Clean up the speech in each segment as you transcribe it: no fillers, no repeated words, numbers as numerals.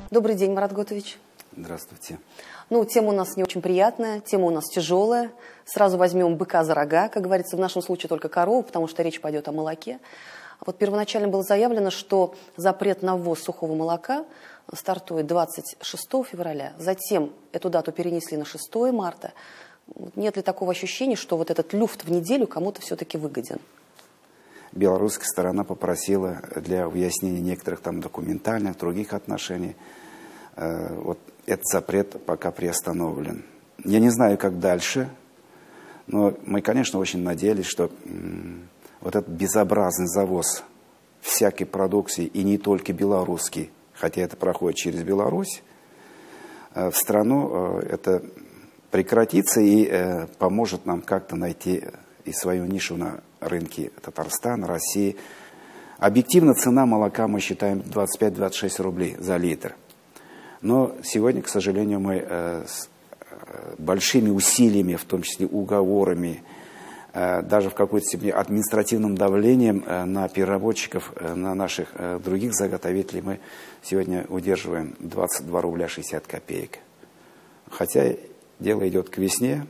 Добрый день, Марат Готович. Здравствуйте. Ну, тема у нас не очень приятная, тема у нас тяжелая. Сразу возьмем быка за рога, как говорится, в нашем случае только корову, потому что речь пойдет о молоке. Вот первоначально было заявлено, что запрет на ввоз сухого молока стартует 26 февраля. Затем эту дату перенесли на 6 марта. Нет ли такого ощущения, что вот этот люфт в неделю кому-то все-таки выгоден? Белорусская сторона попросила для выяснения некоторых там документальных, других отношений. Вот этот запрет пока приостановлен. Я не знаю, как дальше, но мы, конечно, очень надеялись, что вот этот безобразный завоз всякой продукции, и не только белорусский, хотя это проходит через Беларусь, в страну это прекратится и поможет нам как-то найти и свою нишу на рынке Татарстана, России. Объективно цена молока мы считаем 25-26 рублей за литр. Но сегодня, к сожалению, мы с большими усилиями, в том числе уговорами, даже в какой-то степени административным давлением на переработчиков, на наших других заготовителей, мы сегодня удерживаем 22 рубля 60 копеек. Хотя дело идет к весне,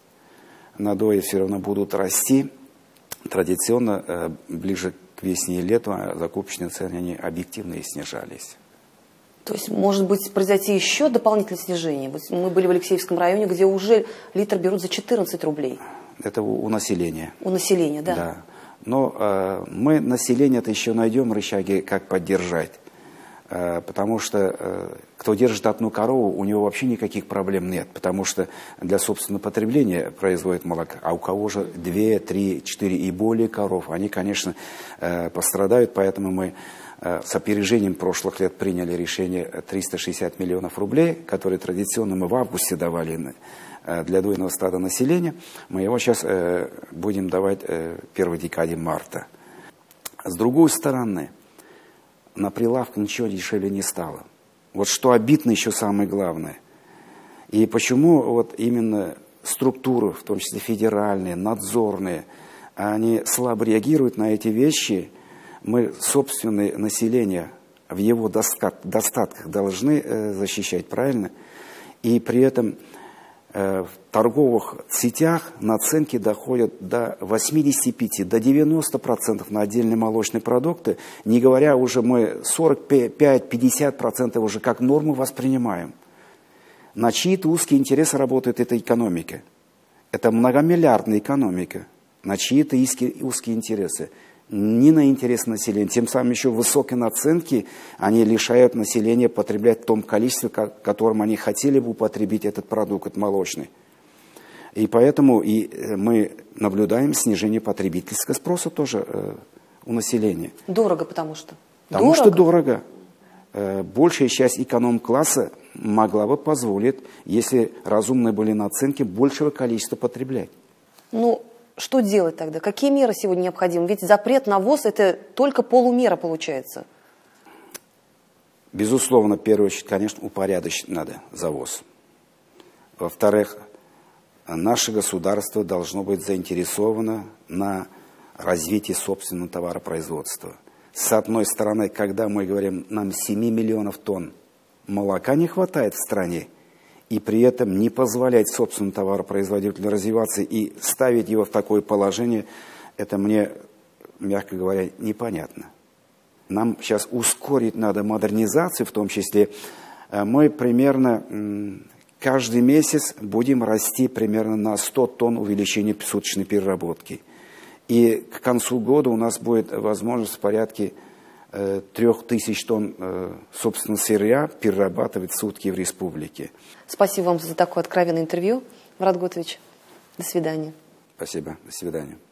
надои все равно будут расти. Традиционно ближе к весне и лету закупочные цены они объективно и снижались. То есть, может быть, произойти еще дополнительное снижение? Мы были в Алексеевском районе, где уже литр берут за 14 рублей. Это у населения. У населения, да? Да. Но мы население-то еще найдем рычаги, как поддержать. Потому что кто держит одну корову, у него вообще никаких проблем нет. Потому что для собственного потребления производит молоко. А у кого же 2, 3, 4 и более коров, они, конечно, пострадают. Поэтому мы с опережением прошлых лет приняли решение 360 миллионов рублей, которые традиционно мы в августе давали для дойного стада населения. Мы его сейчас будем давать в первой декаде марта. С другой стороны, на прилавке ничего дешевле не стало. Вот что обидно еще самое главное. И почему вот именно структуры, в том числе федеральные, надзорные, они слабо реагируют на эти вещи. Мы собственное население в его достатках должны защищать, правильно? И при этом в торговых сетях наценки доходят до 85, до 90% на отдельные молочные продукты, не говоря уже мы 45-50% уже как норму воспринимаем. На чьи-то узкие интересы работает эта экономика. Это многомиллиардная экономика. На чьи-то узкие интересы. Не на интересы населения. Тем самым еще высокие наценки, они лишают населения потреблять в том количестве, которым они хотели бы употребить этот продукт молочный. И поэтому мы наблюдаем снижение потребительского спроса тоже у населения. Дорого, потому что? Потому что дорого. Большая часть эконом-класса могла бы позволить, если разумные были наценки, большего количества потреблять. Ну, что делать тогда? Какие меры сегодня необходимы? Ведь запрет на ввоз – это только полумера получается. Безусловно, в первую очередь, конечно, упорядочить надо завоз. Во-вторых, наше государство должно быть заинтересовано на развитии собственного товаропроизводства. С одной стороны, когда мы говорим, нам 7 миллионов тонн молока не хватает в стране, и при этом не позволять собственному товаропроизводителю развиваться и ставить его в такое положение, это мне, мягко говоря, непонятно. Нам сейчас ускорить надо модернизацию, в том числе. Мы примерно каждый месяц будем расти примерно на 100 тонн увеличения суточной переработки. И к концу года у нас будет возможность в порядке 3000 тонн собственного сырья перерабатывать в сутки в республике. Спасибо вам за такое откровенное интервью, Марат Готович. До свидания. Спасибо. До свидания.